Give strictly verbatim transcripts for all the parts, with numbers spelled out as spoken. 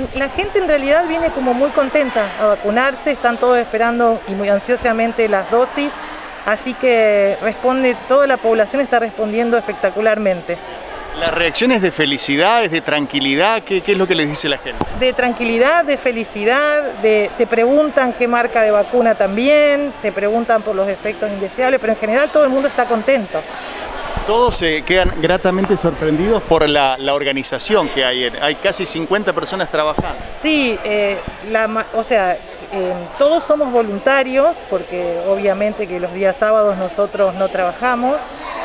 la gente en realidad viene como muy contenta a vacunarse, están todos esperando y muy ansiosamente las dosis, así que responde, toda la población está respondiendo espectacularmente. ¿Las reacciones de felicidad, es de tranquilidad? ¿Qué, qué es lo que les dice la gente? De tranquilidad, de felicidad, de, te preguntan qué marca de vacuna también, te preguntan por los efectos indeseables, pero en general todo el mundo está contento. Todos se quedan gratamente sorprendidos por la, la organización que hay. Hay casi cincuenta personas trabajando. Sí, eh, la, o sea, eh, todos somos voluntarios, porque obviamente que los días sábados nosotros no trabajamos.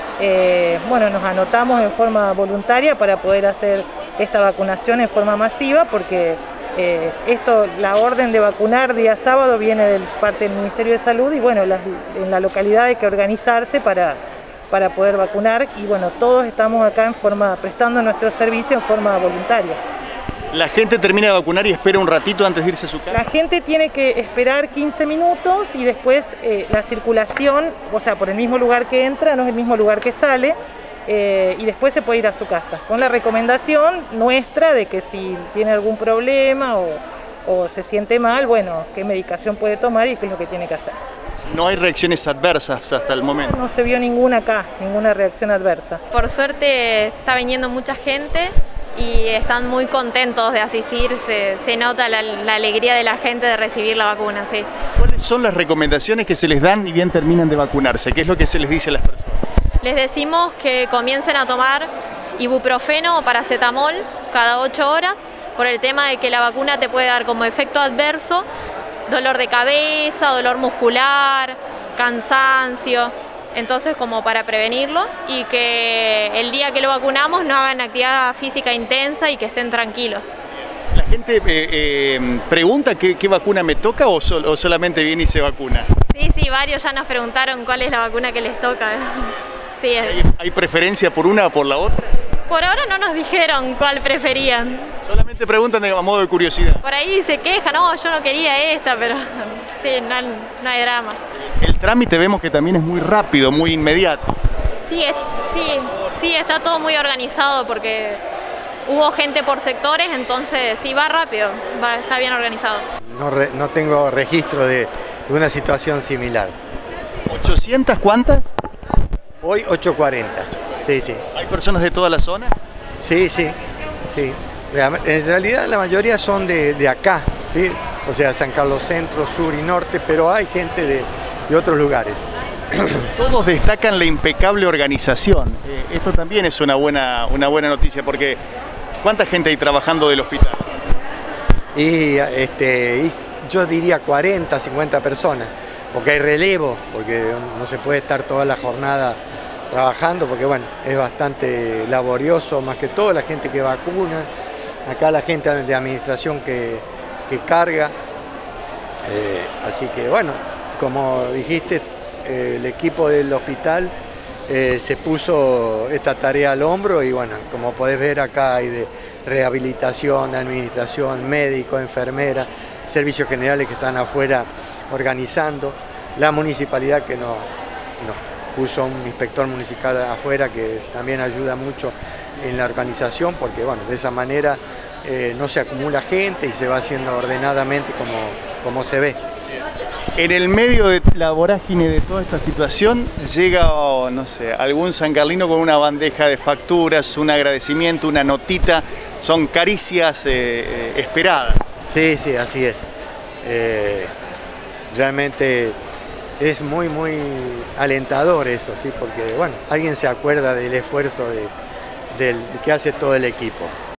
Eh, bueno, nos anotamos en forma voluntaria para poder hacer esta vacunación en forma masiva, porque eh, esto, la orden de vacunar día sábado viene de parte del Ministerio de Salud y bueno, las, en la localidad hay que organizarse para, para poder vacunar y bueno, todos estamos acá en forma, prestando nuestro servicio en forma voluntaria. ¿La gente termina de vacunar y espera un ratito antes de irse a su casa? La gente tiene que esperar quince minutos y después eh, la circulación, o sea, por el mismo lugar que entra, no es el mismo lugar que sale, eh, y después se puede ir a su casa. Con la recomendación nuestra de que si tiene algún problema o, o se siente mal, bueno, qué medicación puede tomar y qué es lo que tiene que hacer. ¿No hay reacciones adversas hasta el momento? No se vio ninguna acá, ninguna reacción adversa. Por suerte está viniendo mucha gente y están muy contentos de asistir, se, se nota la, la alegría de la gente de recibir la vacuna, sí. ¿Cuáles son las recomendaciones que se les dan y bien terminan de vacunarse? ¿Qué es lo que se les dice a las personas? Les decimos que comiencen a tomar ibuprofeno o paracetamol cada ocho horas por el tema de que la vacuna te puede dar como efecto adverso dolor de cabeza, dolor muscular, cansancio. Entonces, como para prevenirlo y que el día que lo vacunamos no hagan actividad física intensa y que estén tranquilos. ¿La gente eh, eh, pregunta qué, qué vacuna me toca o, sol, o solamente viene y se vacuna? Sí, sí, varios ya nos preguntaron cuál es la vacuna que les toca. Sí, ¿Hay, ¿Hay preferencia por una o por la otra? Por ahora no nos dijeron cuál preferían. Solamente preguntan de, a modo de curiosidad. Por ahí se quejan, no, yo no quería esta, pero sí, no, no hay drama. El trámite vemos que también es muy rápido, muy inmediato. Sí, es, sí, sí, está todo muy organizado porque hubo gente por sectores, entonces sí, va rápido, va, está bien organizado. No, re, no tengo registro de, de una situación similar. ¿ochocientas cuántas? Hoy ochocientos cuarenta, sí, sí. ¿Hay personas de toda la zona? Sí, sí, sí. En realidad la mayoría son de, de acá, ¿sí? O sea, San Carlos Centro, Sur y Norte, pero hay gente de, de otros lugares. Todos destacan la impecable organización. Eh, esto también es una buena, una buena noticia, porque ¿cuánta gente hay trabajando del hospital? Y, este, y yo diría cuarenta, cincuenta personas, porque hay relevo, porque no se puede estar toda la jornada trabajando, porque bueno, es bastante laborioso, más que todo la gente que vacuna, acá la gente de administración que, que carga, eh, así que bueno, como dijiste, eh, el equipo del hospital eh, se puso esta tarea al hombro y bueno, como podés ver acá hay de rehabilitación, administración, médico, enfermera, servicios generales que están afuera organizando, la municipalidad que nos, nos puso un inspector municipal afuera que también ayuda mucho en la organización porque bueno, de esa manera eh, no se acumula gente y se va haciendo ordenadamente como, como se ve. En el medio de la vorágine de toda esta situación llega, oh, no sé, algún sancarlino con una bandeja de facturas, un agradecimiento, una notita, son caricias eh, esperadas. Sí, sí, así es. Eh, realmente es muy, muy alentador eso, ¿sí? Porque bueno, alguien se acuerda del esfuerzo de, del, que hace todo el equipo.